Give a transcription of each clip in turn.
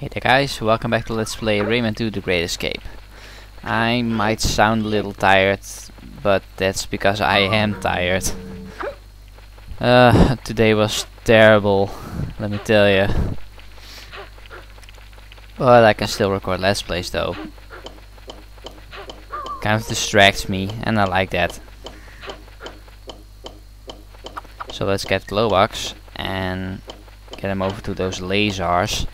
Hey there guys, welcome back to Let's Play Rayman 2 The Great Escape. I might sound a little tired, but that's because I am tired. Today was terrible, let me tell you. But I can still record Let's Plays though. Kind of distracts me, and I like that. So let's get Glowbox and get him over to those lasers.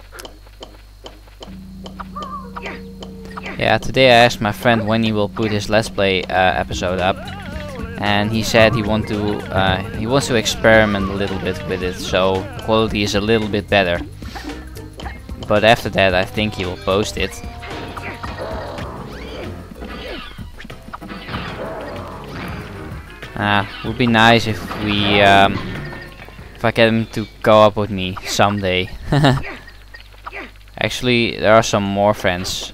Yeah, today I asked my friend when he will put his Let's Play episode up, and he said he wants to experiment a little bit with it, so quality is a little bit better. But after that, I think he will post it. Would be nice if we, if I get him to go up with me someday. Actually, there are some more friends.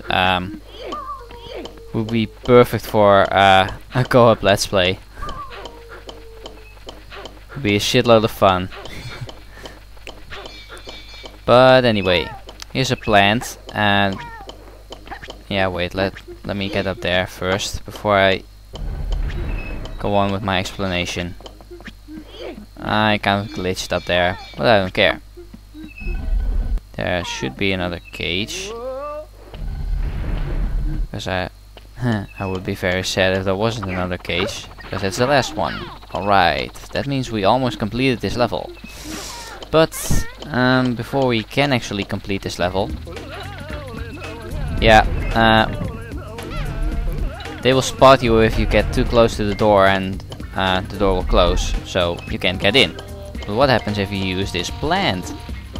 Would be perfect for a co-op Let's Play. Would be a shitload of fun. But anyway, here's a plant, and yeah, wait, let me get up there first before I go on with my explanation. I kind of glitched up there, but I don't care. There should be another cage. Because I would be very sad if there wasn't another cage. Because it's the last one. Alright, that means we almost completed this level. But before we can actually complete this level, yeah, they will spot you if you get too close to the door, and the door will close, so you can't get in. But what happens if you use this plant?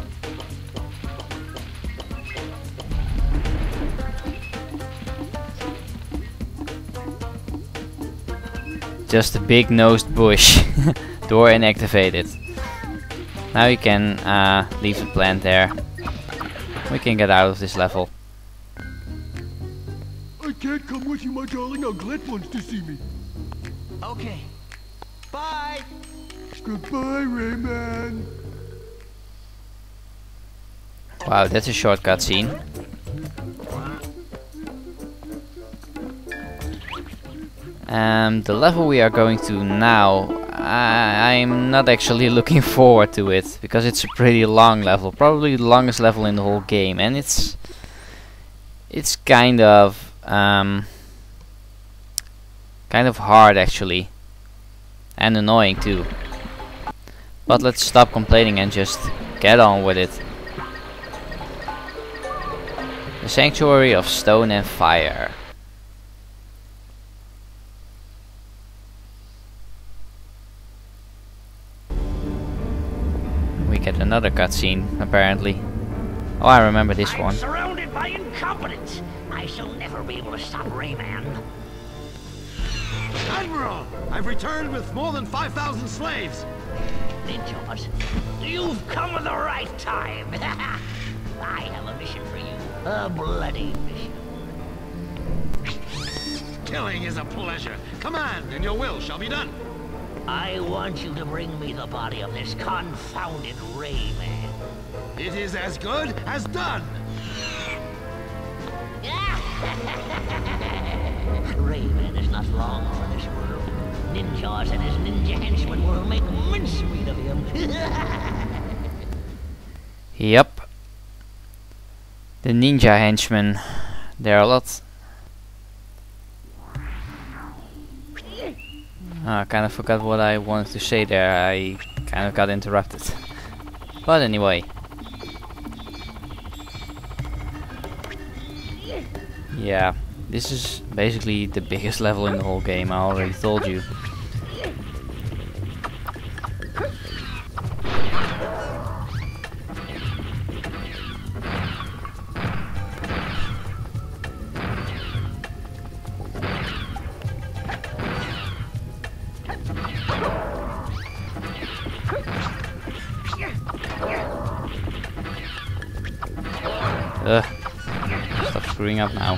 Just a big-nosed bush. Door inactivated. Now you can leave the plant there. We can get out of this level. I can't come with you, my darling. Glett wants to see me. Okay. Bye. Goodbye, Rayman. Wow, that's a short cutscene. The level we are going to now, I'm not actually looking forward to it, because it's a pretty long level, probably the longest level in the whole game, and it's kind of hard actually, and annoying too. But let's stop complaining and just get on with it. The Sanctuary of Stone and Fire. We get another cutscene, apparently. Oh, I remember this one. I'm surrounded by incompetence. I shall never be able to stop Rayman. Admiral, I've returned with more than 5,000 slaves. Ninjas, you've come at the right time. I have a mission for you. A bloody mission. Killing is a pleasure. Command, and your will shall be done. I want you to bring me the body of this confounded Rayman. It is as good as done. Rayman is not long for this world. Ninjas and his ninja henchmen will make mincemeat of him. Yep. The ninja henchmen. There are a lot. I kind of forgot what I wanted to say there. I kind of got interrupted. But anyway. Yeah, this is basically the biggest level in the whole game, I already told you. Stop screwing up now.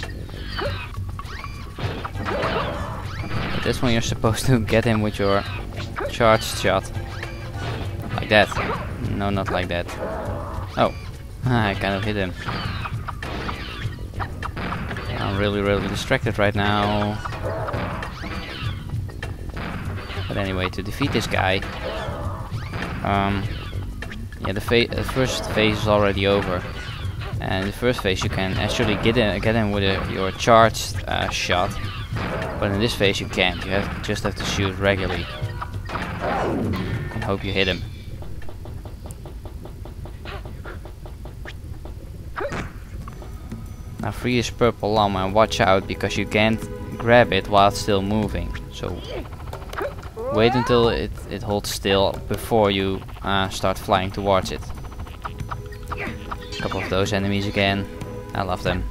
But this one you're supposed to get him with your charged shot. Like that. No, not like that. Oh. I kind of hit him. I'm really distracted right now. But anyway, to defeat this guy, yeah, the first phase is already over, and the first phase you can actually get in with your charged shot, but in this phase you can't. You just have to shoot regularly and hope you hit him. Now free this purple llama and watch out because you can't grab it while it's still moving. So wait until it holds still before you start flying towards it. A couple of those enemies again. I love them.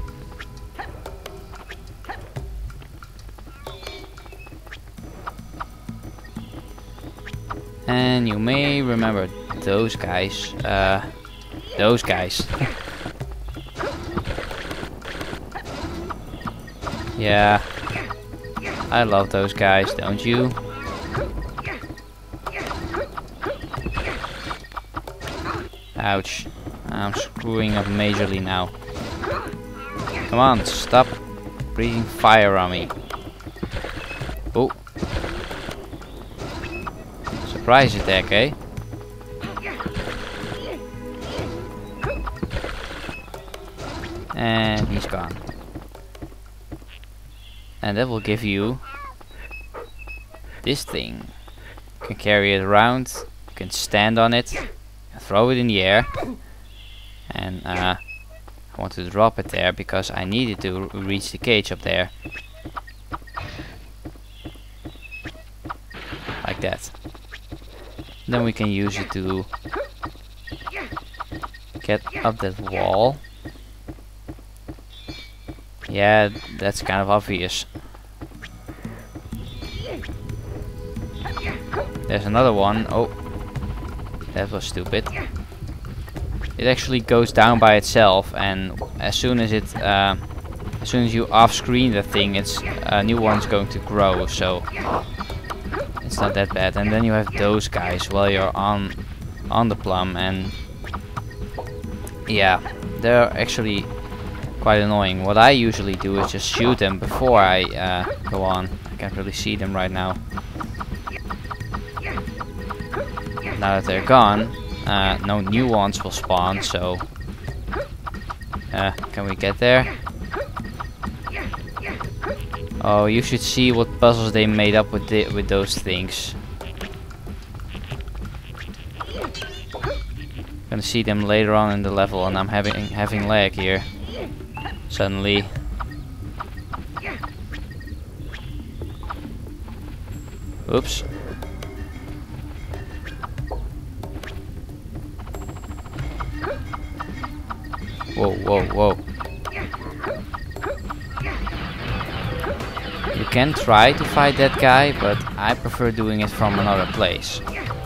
And you may remember those guys. Those guys. Yeah, I love those guys, don't you? Ouch. I'm screwing up majorly now. Come on, stop breathing fire on me. Oh. Surprise attack, eh? And he's gone. And that will give you this thing. You can carry it around, you can stand on it, throw it in the air, and I want to drop it there because I needed to reach the cage up there. Like that. Then we can use it to get up that wall. Yeah, that's kind of obvious. There's another one. Oh, that was stupid. It actually goes down by itself, and as soon as you off-screen the thing, it's a new one's going to grow. So it's not that bad. And then you have those guys while you're on the plum, and yeah, they're actually quite annoying. What I usually do is just shoot them before I go on. I can't really see them right now. Now that they're gone, no new ones will spawn, so can we get there? Oh, you should see what puzzles they made up with those things. Gonna see them later on in the level, and I'm having lag here. Suddenly. Oops. Whoa, whoa, whoa. You can try to fight that guy, but I prefer doing it from another place.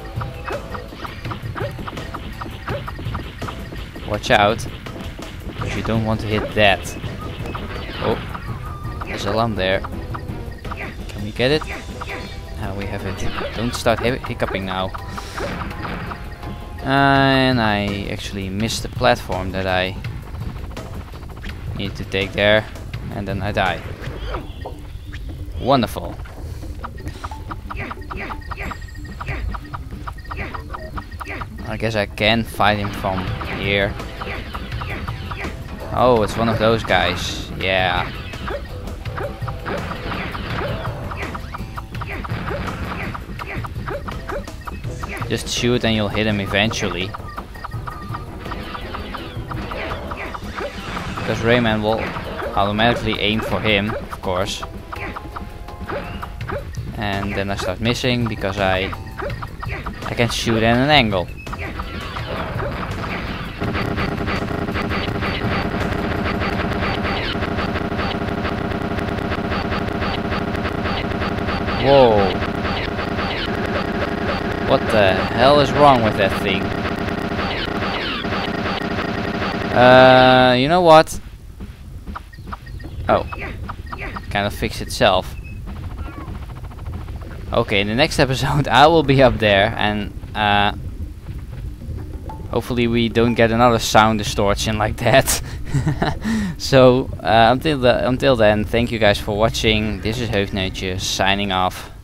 Watch out, because you don't want to hit that. Oh, there's a llama there. Can we get it? We have it. Don't start hiccuping now. And I actually missed the platform that I need to take there, and then I die. Wonderful. I guess I can fight him from here. Oh, it's one of those guys. Yeah. Just shoot and you'll hit him eventually. Because Rayman will automatically aim for him, of course. And then I start missing because I can shoot at an angle. Whoa. What the hell is wrong with that thing? You know what? Oh. Kind of fixed itself. Okay, in the next episode I will be up there and Hopefully we don't get another sound distortion like that. So until then, thank you guys for watching. This is Hoofdneutje signing off.